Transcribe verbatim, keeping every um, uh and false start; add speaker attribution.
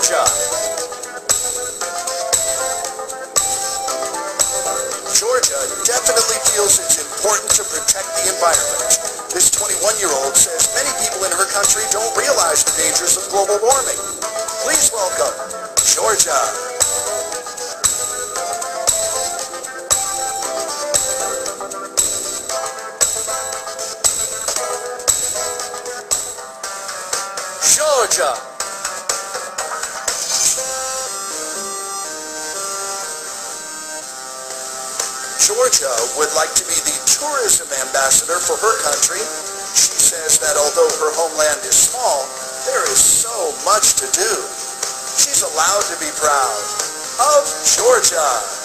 Speaker 1: Georgia. Georgia definitely feels it's important to protect the environment. This twenty-one-year-old says many people in her country don't realize the dangers of global warming. Please welcome Georgia. Georgia. Georgia would like to be the tourism ambassador for her country. She says that although her homeland is small, there is so much to do. She's allowed to be proud of Georgia.